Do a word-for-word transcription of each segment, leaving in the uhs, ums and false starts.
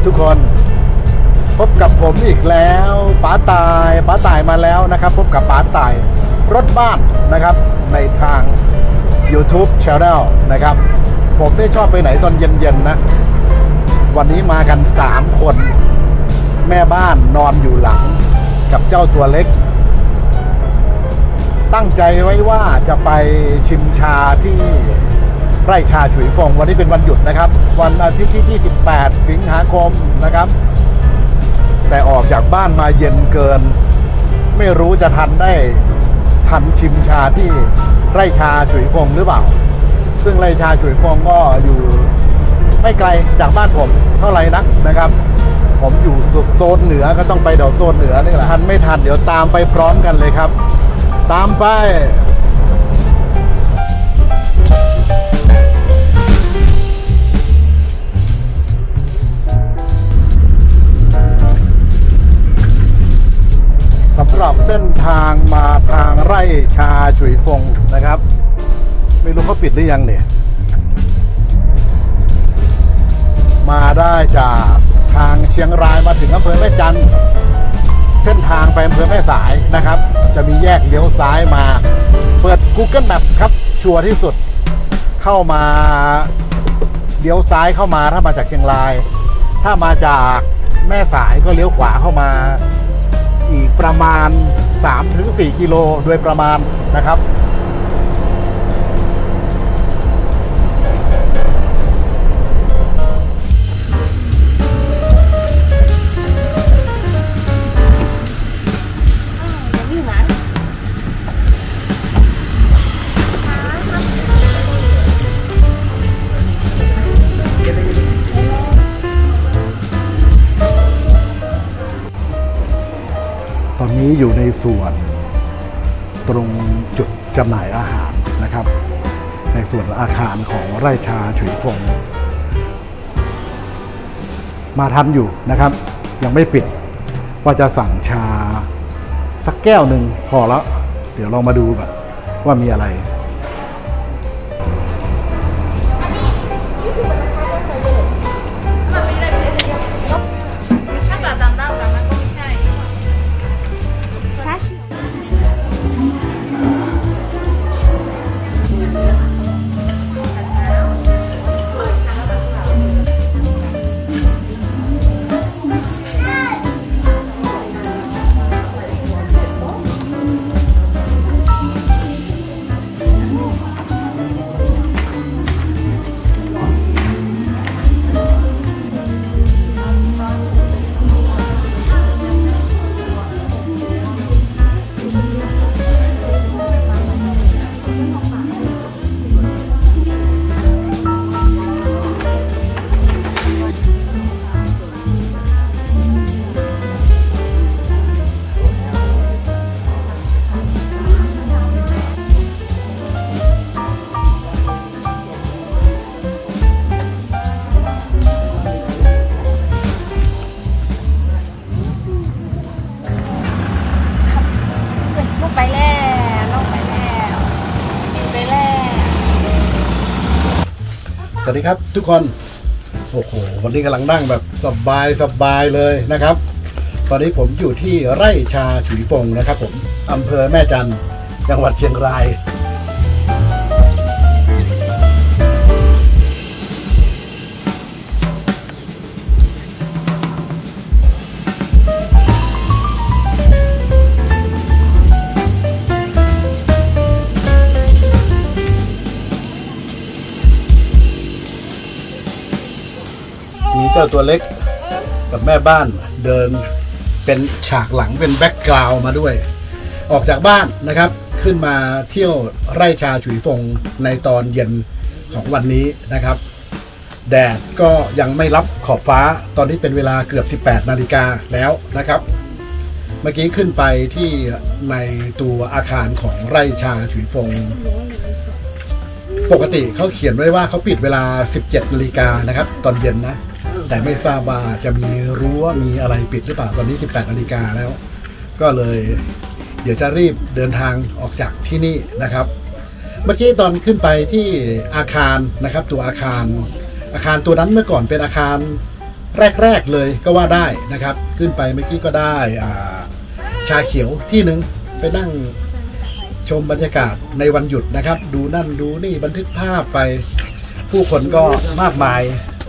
ทุกคนพบกับผมอีกแล้วป๋าตายป๋าตายมาแล้วนะครับพบกับป๋าตายรถบ้านนะครับในทาง YouTube Channel นะครับผมได้ชอบไปไหนตอนเย็นๆนะวันนี้มากันสามคนแม่บ้านนอนอยู่หลังกับเจ้าตัวเล็กตั้งใจไว้ว่าจะไปชิมชาที่ไร่ชาฉุยฟงวันนี้เป็นวันหยุดนะครับวันอาทิตย์ที่ยี่สิบแปดสิงหาคมนะครับแต่ออกจากบ้านมาเย็นเกินไม่รู้จะทันได้ทันชิมชาที่ไร่ชาฉุยฟงหรือเปล่าซึ่งไร่ชาฉุยฟงก็อยู่ไม่ไกลจากบ้านผมเท่าไหร่นักนะครับผมอยู่โซนเหนือก็ต้องไปเดี๋ยวโซนเหนือนี่แหละทันไม่ทันเดี๋ยวตามไปพร้อมกันเลยครับตามไปสำหรับเส้นทางมาทางไร่ชาฉุยฟงนะครับไม่รู้เขาปิดหรือยังเนี่ยมาได้จากทางเชียงรายมาถึงอำเภอแม่จันทร์เส้นทางไปอำเภอแม่สายนะครับจะมีแยกเลี้ยวซ้ายมาเปิด Google Map ครับชัวร์ที่สุดเข้ามาเลี้ยวซ้ายเข้ามาถ้ามาจากเชียงรายถ้ามาจากแม่สายก็เลี้ยวขวาเข้ามาอีกประมาณ สามถึงสี่ กิโลโดยประมาณนะครับตอนนี้อยู่ในส่วนตรงจุดจำหน่ายอาหารนะครับในส่วนอาคารของไร่ชาฉุยฟงมาทันอยู่นะครับยังไม่ปิดว่าจะสั่งชาสักแก้วหนึ่งพอแล้วเดี๋ยวลองมาดูกันว่ามีอะไรสวัสดีครับทุกคนโอ้โหวันนี้กำลังนั่งแบบสบายสบายเลยนะครับตอนนี้ผมอยู่ที่ไร่ชาฉุยฟงนะครับผมอำเภอแม่จันทร์จังหวัดเชียงรายมีเจ้าตัวเล็กกับแม่บ้านเดินเป็นฉากหลังเป็นแบ็กกราวด์มาด้วยออกจากบ้านนะครับขึ้นมาเที่ยวไร่ชาฉุยฟงในตอนเย็นของวันนี้นะครับแดดก็ยังไม่รับขอบฟ้าตอนนี้เป็นเวลาเกือบสิบแปดนาฬิกาแล้วนะครับเมื่อกี้ขึ้นไปที่ในตัวอาคารของไร่ชาฉุยฟงปกติเขาเขียนไว้ว่าเขาปิดเวลาสิบเจ็ดนาฬิกานะครับตอนเย็นนะแต่ไม่ทราบว่าจะมีรั้วมีอะไรปิดหรือเปล่าตอนนี้สิบแปดนาฬิกาแล้วก็เลยเดี๋ยวจะรีบเดินทางออกจากที่นี่นะครับ เมื่อกี้ตอนขึ้นไปที่อาคารนะครับตัวอาคารอาคารตัวนั้นเมื่อก่อนเป็นอาคารแรกๆเลยก็ว่าได้นะครับขึ้นไปเมื่อกี้ก็ได้ชาเขียวที่หนึ่งไปนั่งชมบรรยากาศในวันหยุดนะครับดูนั่นดูนี่บันทึกภาพไปผู้คนก็มากมาย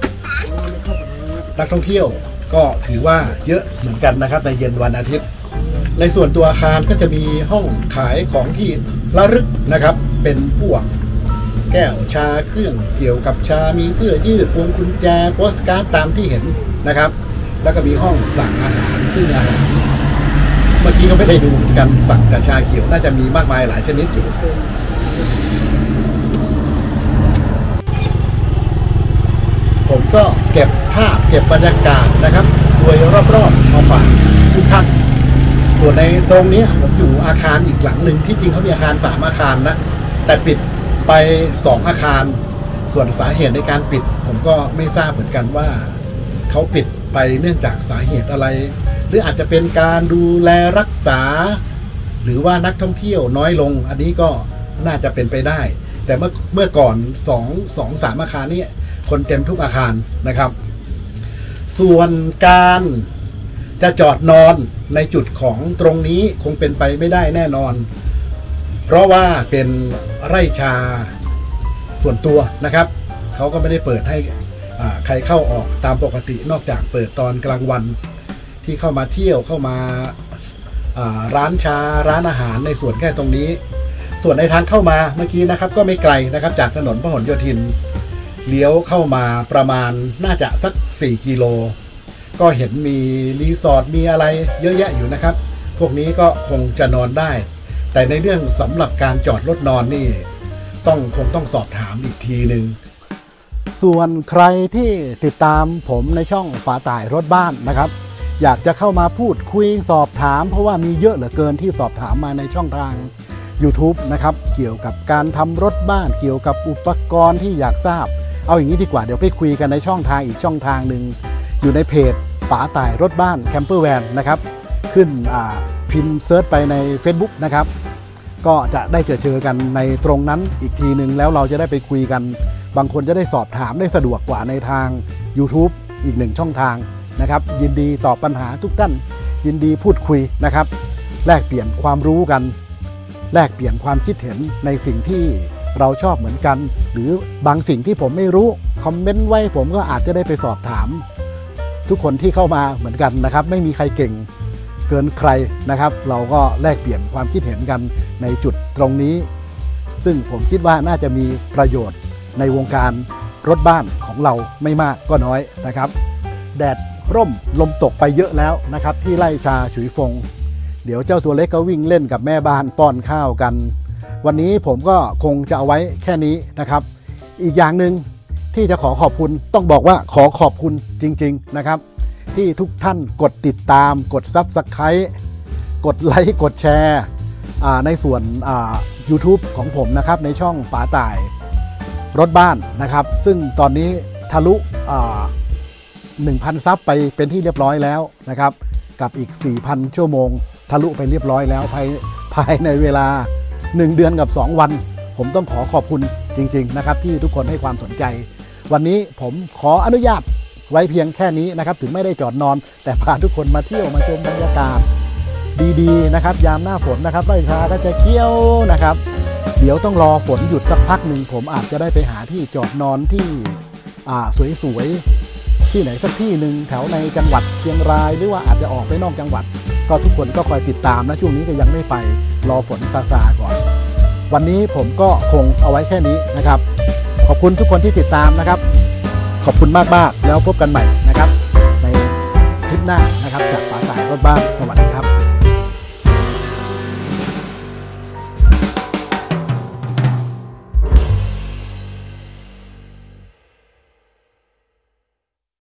นักท่องเที่ยวก็ถือว่าเยอะเหมือนกันนะครับในเย็นวันอาทิตย์ในส่วนตัวอาคารก็จะมีห้องขายของที่ระลึกนะครับเป็นพวกแก้วชาเครื่องเกี่ยวกับชามีเสื้อยืดพวงกุญแจโปสการ์ดตามที่เห็นนะครับแล้วก็มีห้องสั่งอาหารซึ่งอาหารเมื่อกี้ก็ไม่ได้ดูกันสั่งแต่ชาเขียวน่าจะมีมากมายหลายชนิดอยู่ผมก็เก็บภาพเก็บบรรยากาศนะครับโดยรอบๆมาฝากทุกท่านส่วนในตรงนี้ผมอยู่อาคารอีกหลังหนึ่งที่จริงเขามีอาคารสามอาคารนะแต่ปิดไปสองอาคารส่วนสาเหตุในการปิดผมก็ไม่ทราบเหมือนกันว่าเขาปิดไปเนื่องจากสาเหตุอะไรหรืออาจจะเป็นการดูแลรักษาหรือว่านักท่องเที่ยวน้อยลงอันนี้ก็น่าจะเป็นไปได้แต่เมื่อเมื่อก่อนสองสองสามอาคารนี้คนเต็มทุกอาคารนะครับส่วนการจะจอดนอนในจุดของตรงนี้คงเป็นไปไม่ได้แน่นอนเพราะว่าเป็นไร่ชาส่วนตัวนะครับเขาก็ไม่ได้เปิดให้ใครเข้าออกตามปกตินอกจากเปิดตอนกลางวันที่เข้ามาเที่ยวเข้ามาร้านชาร้านอาหารในส่วนแค่ตรงนี้ส่วนในทางเข้ามาเมื่อกี้นะครับก็ไม่ไกลนะครับจากถนนพหลโยธินเลี้ยวเข้ามาประมาณน่าจะสักสี่กิโลก็เห็นมีรีสอร์ทมีอะไรเยอะแยะอยู่นะครับพวกนี้ก็คงจะนอนได้แต่ในเรื่องสำหรับการจอดรถนอนนี่ต้องคงต้องสอบถามอีกทีหนึ่งส่วนใครที่ติดตามผมในช่องฝาต่ายรถบ้านนะครับอยากจะเข้ามาพูดคุยสอบถามเพราะว่ามีเยอะเหลือเกินที่สอบถามมาในช่องทาง YouTube นะครับเกี่ยวกับการทำรถบ้านเกี่ยวกับอุปกรณ์ที่อยากทราบเอาอย่างนี้ดีกว่าเดี๋ยวไปคุยกันในช่องทางอีกช่องทางหนึ่งอยู่ในเพจฝาต่ายรถบ้านแคมเปอร์แวนนะครับขึ้นพิมพ์เซิร์ชไปใน Facebook นะครับก็จะได้เจอเจอกันในตรงนั้นอีกทีหนึ่งแล้วเราจะได้ไปคุยกันบางคนจะได้สอบถามได้สะดวกกว่าในทาง YouTube อีกหนึ่งช่องทางนะครับยินดีตอบปัญหาทุกท่านยินดีพูดคุยนะครับแลกเปลี่ยนความรู้กันแลกเปลี่ยนความคิดเห็นในสิ่งที่เราชอบเหมือนกันหรือบางสิ่งที่ผมไม่รู้คอมเมนต์ไว้ผมก็อาจจะได้ไปสอบถามทุกคนที่เข้ามาเหมือนกันนะครับไม่มีใครเก่งเกินใครนะครับเราก็แลกเปลี่ยนความคิดเห็นกันในจุดตรงนี้ซึ่งผมคิดว่าน่าจะมีประโยชน์ในวงการรถบ้านของเราไม่มากก็น้อยนะครับแดดร่มลมตกไปเยอะแล้วนะครับที่ไร่ชาฉุยฟงเดี๋ยวเจ้าตัวเล็กก็วิ่งเล่นกับแม่บ้านป้อนข้าวกันวันนี้ผมก็คงจะเอาไว้แค่นี้นะครับอีกอย่างหนึ่งที่จะขอขอบคุณต้องบอกว่าขอขอบคุณจริงๆนะครับที่ทุกท่านกดติดตามกด ซับสไครบ์ กดไลค์กดแชร์ในส่วน YouTube ของผมนะครับในช่องฝาต่ายรถบ้านนะครับซึ่งตอนนี้ทะลุ หนึ่งพัน ซับไปเป็นที่เรียบร้อยแล้วนะครับกับอีก สี่พัน ชั่วโมงทะลุไปเรียบร้อยแล้วภายภายในเวลาหนึ่งเดือนกับสองวันผมต้องขอขอบคุณจริงๆนะครับที่ทุกคนให้ความสนใจวันนี้ผมขออนุญาตไว้เพียงแค่นี้นะครับถึงไม่ได้จอดนอนแต่พาทุกคนมาเที่ยวมาชมบรรยากาศดีๆนะครับยามหน้าฝนนะครับไร่ชาก็จะเกี้ยวนะครับเดี๋ยวต้องรอฝนหยุดสักพักหนึ่งผมอาจจะได้ไปหาที่จอดนอนที่สวยๆที่ไหนสักที่หนึ่งแถวในจังหวัดเชียงรายหรือว่าอาจจะออกไปนอกจังหวัดก็ทุกคนก็คอยติดตามนะช่วงนี้ก็ยังไม่ไปรอฝนซาซาก่อนวันนี้ผมก็คงเอาไว้แค่นี้นะครับขอบคุณทุกคนที่ติดตามนะครับขอบคุณมากๆแล้วพบกันใหม่นะครับในคลิปหน้านะครับจากฝาต่ายรถบ้านสวัสดีครับ